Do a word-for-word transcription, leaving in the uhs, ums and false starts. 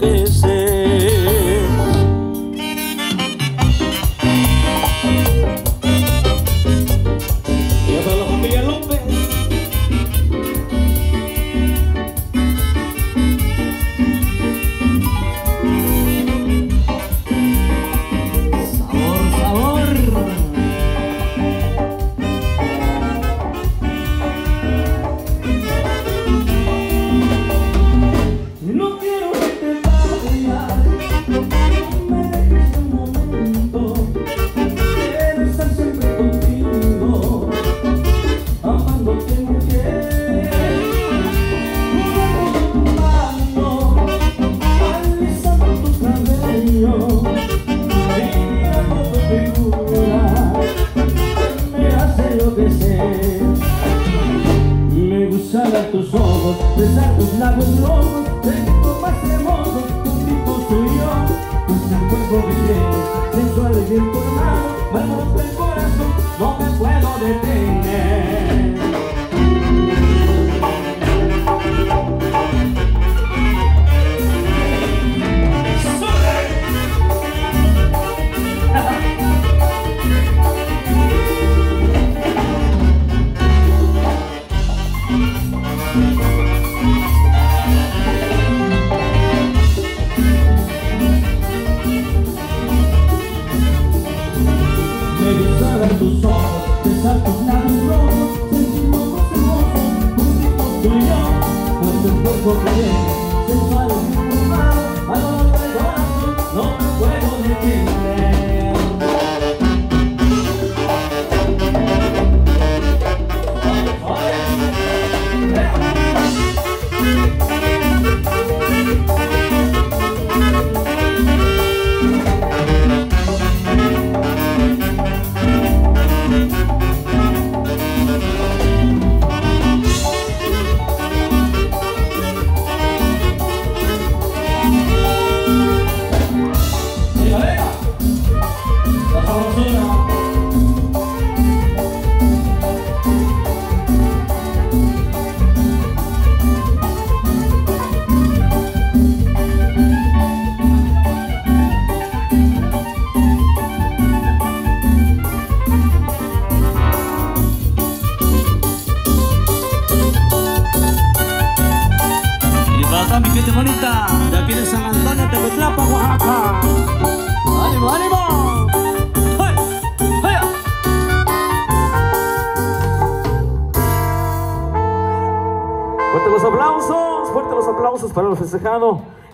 que sé. Y para la familia López. Tus ojos, besar tus labios rojos, el tipo más hermoso, tu tipo soy yo. Pues el cuerpo que tienes, sensual y bien formado, me rompe el corazón, no me puedo detener. Tus ojos, besar tus labios rojos, sentimos más hermosos, un tipo soy yo. Pues el cuerpo que tienes, sensual y bien formado, al dolor del corazón, no me puedo detener. Mi gente bonita, de aquí de San Antonio, Tepetlapa, Oaxaca. ¡Ánimo, ánimo! ¡Hey! ¡Hey! Fuerte los aplausos, fuerte los aplausos para los festejados.